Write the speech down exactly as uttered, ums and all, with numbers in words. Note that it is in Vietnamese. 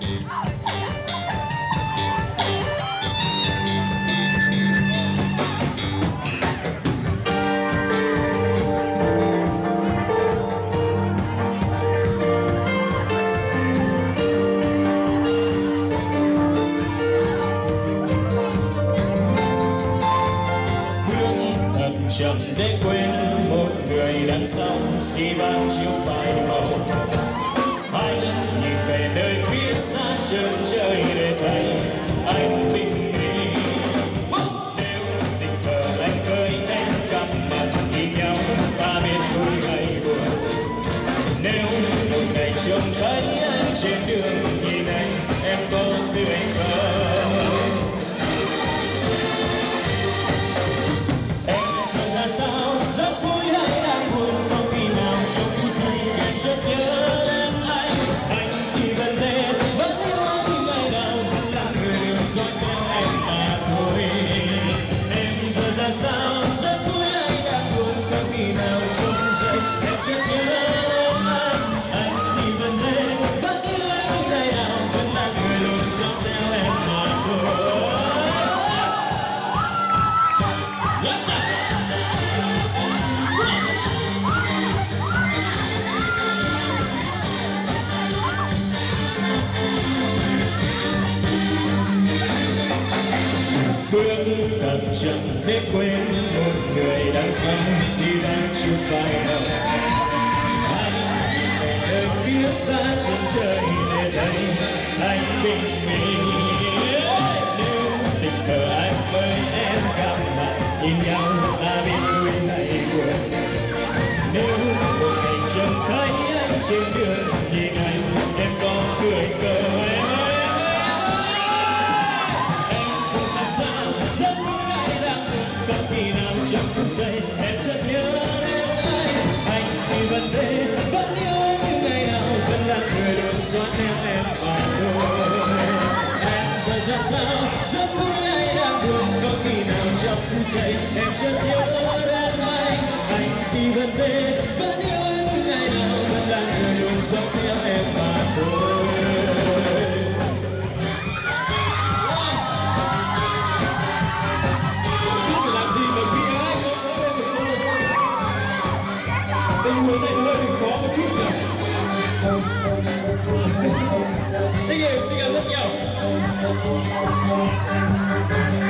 chậm để quên một người đằng sau xi vàng chiếu phai màu. Hãy nhìn về nơi phía xa chân trời để thấy anh bình yên. Nếu tình cờ anh với em gặp mặt nhìn nhau, ta biết vui hay buồn. Nếu một ngày trông thấy anh trên đường nhìn anh, em có tươi không? Sao rất vui hay đang buồn, có khi nào trong phút giây em chợt nhớ đến anh. Anh thì vẫn thế, vẫn yêu anh như ngày nào, vẫn là người đường dõi theo em mà thôi. Em giờ ra sao rất vui hay đang buồn, có khi nào trong phút giây em chợt nhớ đến anh. Anh thì vẫn thế, vẫn yêu anh như ngày nào, vẫn là người đường dõi theo em mà thôi. Bước thật chậm để quên một người đang sống khi đang chưa phai màu. Anh về nơi phía xa chân trời để thấy anh bình minh. Nếu tình cờ anh với em gặp mặt nhìn nhau, ta biết vui hay buồn. Nếu một ngày trông thấy anh trên đường nhìn anh, em có cười cờ em. Rất vui hay đang buồn, có khi nào trong phút giây em chợt nhớ đến anh. Anh thì vẫn thế, vẫn yêu em như ngày nào, vẫn là người luôn dõi theo em mà thôi. Em giờ ra sao, rất vui hay đang buồn, có khi nào trong phút giây em chợt nhớ đến anh. Anh thì vẫn thế, vẫn yêu em như ngày nào, vẫn là người luôn dõi theo em mà thôi. Tình huống này hơi bị khó một chút nhỉ. Thank you, xin cảm ơn rất nhiều.